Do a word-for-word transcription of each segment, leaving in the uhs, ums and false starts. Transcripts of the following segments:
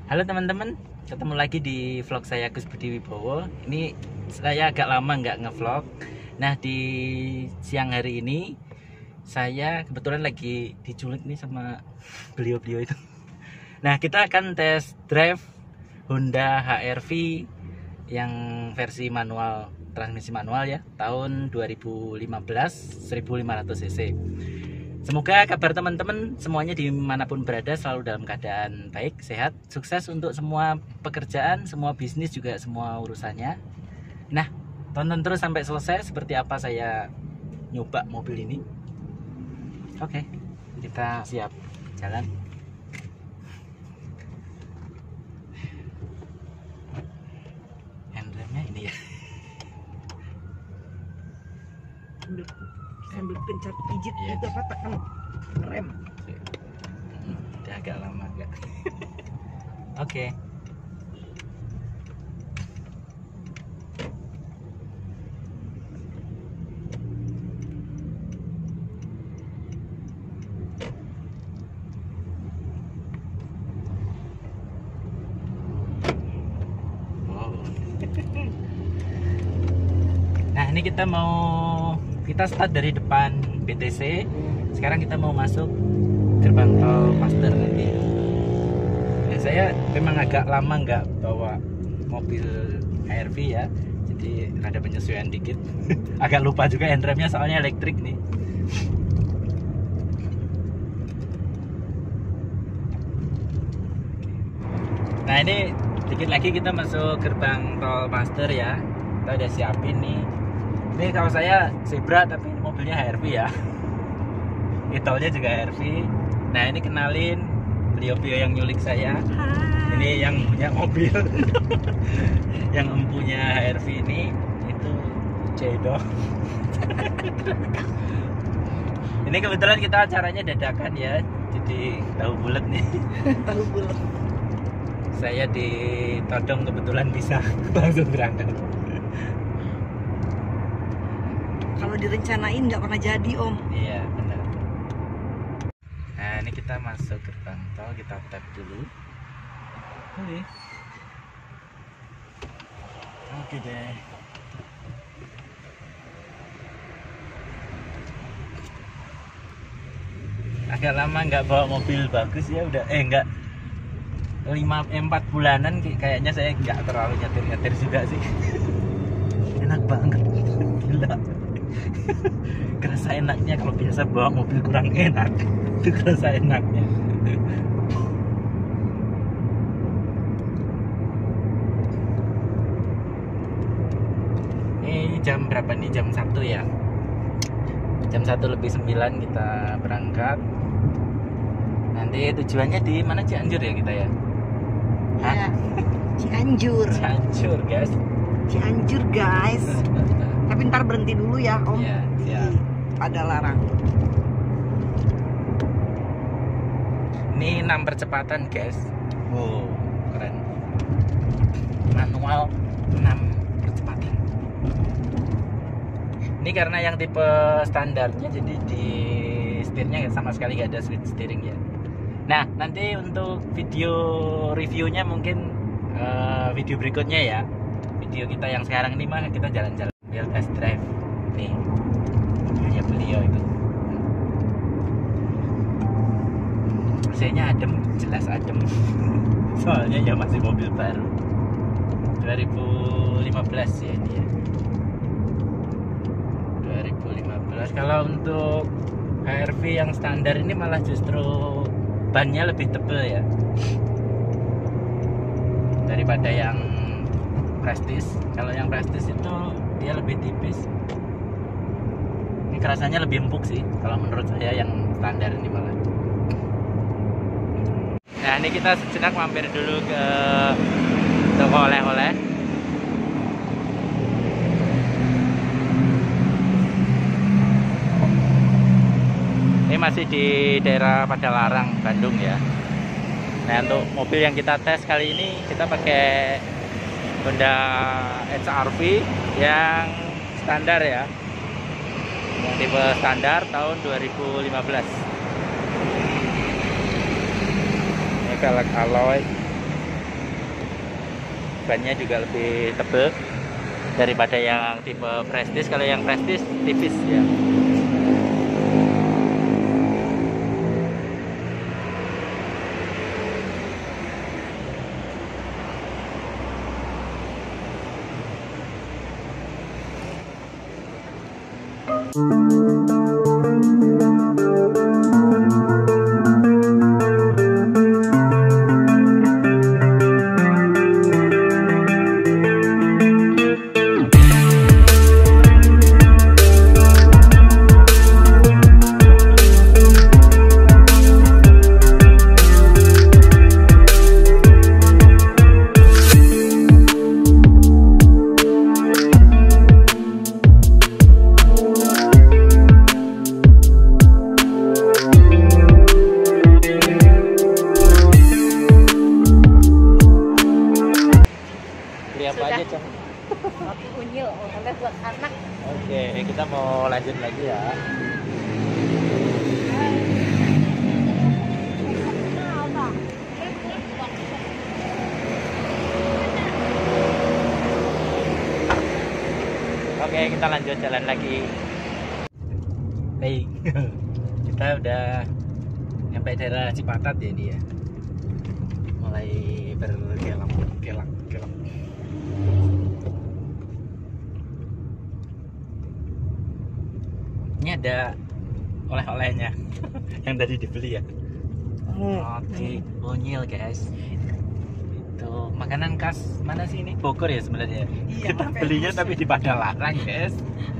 Halo teman-teman, ketemu lagi di vlog saya Gus Budi Wibowo. Ini saya agak lama nggak ngevlog. Nah, di siang hari ini saya kebetulan lagi diculik nih sama beliau-beliau itu. Nah, kita akan test drive Honda H R V yang versi manual, transmisi manual ya, tahun dua ribu lima belas seribu lima ratus cc. Semoga kabar teman-teman semuanya dimanapun berada selalu dalam keadaan baik, sehat, sukses untuk semua pekerjaan, semua bisnis juga semua urusannya. Nah, tonton terus sampai selesai seperti apa saya nyoba mobil ini. Oke, kita siap jalan. Handremnya ini ya. Sambil, sambil pencet pijit Iya. juga apa tekan rem. Udah agak lama enggak. Oke. Wow. Nah, ini kita mau kita start dari depan B T C. Sekarang kita mau masuk gerbang tol Paster nanti. Nah, saya memang agak lama nggak bawa mobil H R V ya, jadi ada penyesuaian dikit. Agak lupa juga handremnya soalnya elektrik nih. Nah, ini dikit lagi kita masuk gerbang tol Paster ya. Kita udah siapin nih. Ini kalau saya Zebra tapi mobilnya H R V ya. Tolnya juga H R V. Nah, ini kenalin beliau-beliau yang nyulik saya. Hai. Ini yang punya mobil. Yang empunya H R V ini itu Cedo. Ini kebetulan kita acaranya dadakan ya. Jadi tahu bulat nih. Tahu bulat. Saya ditodong kebetulan bisa langsung berangkat. Kalau direncanain nggak pernah jadi, Om. Iya, benar. Nah, ini kita masuk gerbang tol, kita tap dulu. Oke. Oke deh. Agak lama nggak bawa mobil bagus ya, udah eh nggak lima eh, empat bulanan kayaknya saya nggak terlalu nyetir-nyetir juga sih. Enak banget, gila. Kerasa enaknya kalau biasa bawa mobil kurang enak. Itu kerasa enaknya. Ini jam berapa nih? Jam satu ya. Jam satu lebih sembilan kita berangkat. Nanti tujuannya di mana? Cianjur ya kita ya? Hah? Ya. Cianjur. Cianjur guys. Cianjur, guys. Tapi ntar berhenti dulu ya, Om. Iya, siap. Ada larang. Ini enam percepatan guys. Wow, keren. Manual enam percepatan. Ini karena yang tipe standarnya, jadi di setirnya sama sekali nggak ada switch steering ya. Nah, nanti untuk video reviewnya mungkin uh, video berikutnya ya. Video kita yang sekarang ini mah kita jalan-jalan ambil test drive nih mobilnya beliau itu. Mesinnya adem, jelas adem. Soalnya ya masih mobil baru dua ribu lima belas ya ini ya. dua ribu lima belas. Kalau untuk H R V yang standar ini malah justru bannya lebih tebal ya daripada yang Prestige. Kalau yang Prestige itu dia lebih tipis. Ini kerasanya lebih empuk sih kalau menurut saya yang standar ini malah. Nah, ini kita sejenak mampir dulu ke toko oleh-oleh. Ini masih di daerah Padalarang, Bandung ya. Nah, untuk mobil yang kita tes kali ini kita pakai Honda H R V yang standar ya, yang tipe standar tahun dua ribu lima belas. Ini velg alloy. bannya juga lebih tebal daripada yang tipe Prestige. Kalau yang Prestige tipis ya. Apa aja, Cang? Roti unyil oleh buat anak. Oke, kita mau lanjut lagi ya. Oke, kita lanjut jalan lagi. Baik, kita udah nyampe daerah Cipatat ya dia. Mulai bergelap, gelap, gelap. Ini ada oleh-olehnya yang tadi dibeli ya. Roti unyil guys. Itu makanan khas mana sih ini? Bogor ya sebenarnya. Iya, kita belinya tapi di Padalarang guys.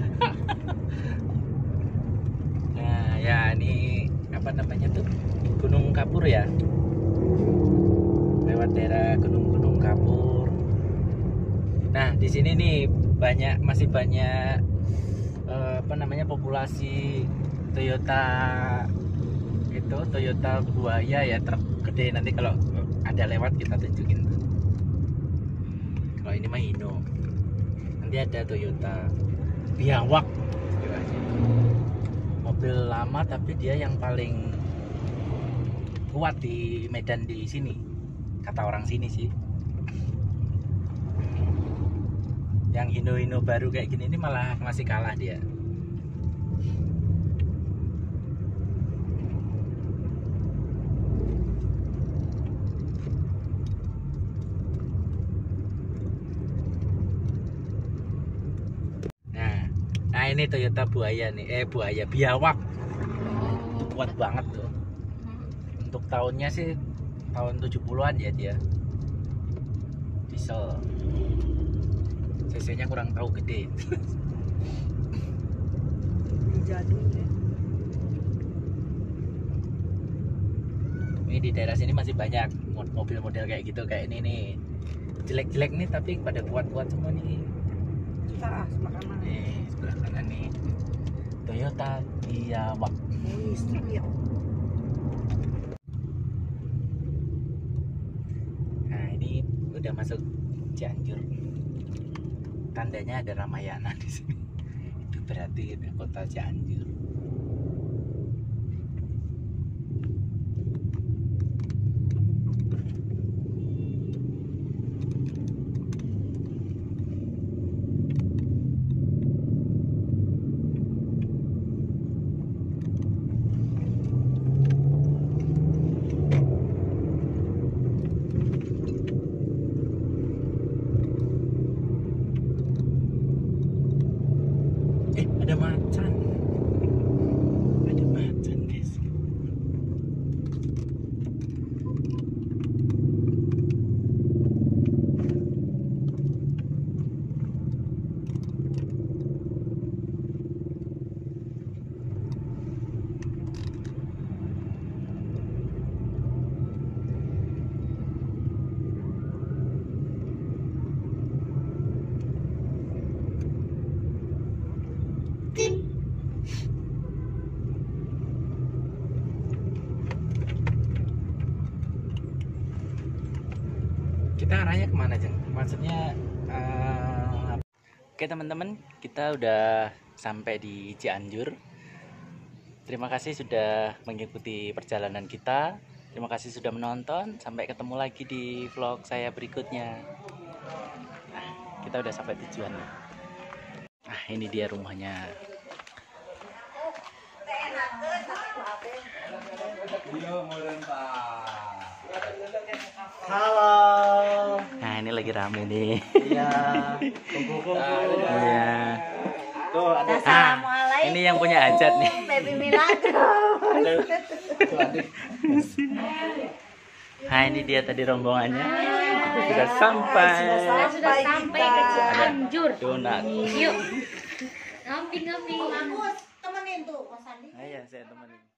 Nah ya ini apa namanya tuh, Gunung Kapur ya. Lewat daerah gunung-gunung Kapur. Nah di sini nih banyak, masih banyak apa namanya, populasi Toyota itu, Toyota Buaya ya, truk gede. Nanti kalau ada lewat kita tunjukin. Kalau ini mah Hino, nanti ada Toyota Biawak, mobil lama tapi dia yang paling kuat di medan di sini, kata orang sini sih. Yang Hino-Hino baru kayak gini ini malah masih kalah dia. Nah, nah ini Toyota Buaya nih, eh Buaya Biawak. Itu kuat banget tuh. Untuk tahunnya sih tahun tujuh puluhan ya dia. Diesel. cc-nya kurang tahu, gede. Jadul ya. Ini di daerah sini masih banyak mobil model kayak gitu, kayak ini nih. Jelek-jelek nih tapi pada kuat-kuat semua nih. Kita sebelah kanan. Nih, sebelah kanan nih. Toyota Biawak. Ini strip ya. Nah, ini udah masuk Cianjur. Tandanya ada Ramayana di sini. Itu berarti udah kota Cianjur. Eh, ada macan. Ada macan, guys. Kita arahnya kemana, Jeng? Maksudnya uh... Oke teman-teman, kita udah sampai di Cianjur. Terima kasih sudah mengikuti perjalanan kita. Terima kasih sudah menonton. Sampai ketemu lagi di vlog saya berikutnya. kita udah sampai tujuan. Nah, ini dia rumahnya. Halo. Nah, ini lagi rame nih. Iya. Kumpul-kumpul. Iya. Tuh ada Ah, ini yang punya hajat nih. Baby Milagro. Nah, ini dia tadi rombongannya. Sudah sampai. Sudah sampai ke Cianjur. Donat. Yuk. Ngambil ngambil. Aku temenin tuh Mas Andi. Ayo, saya temenin.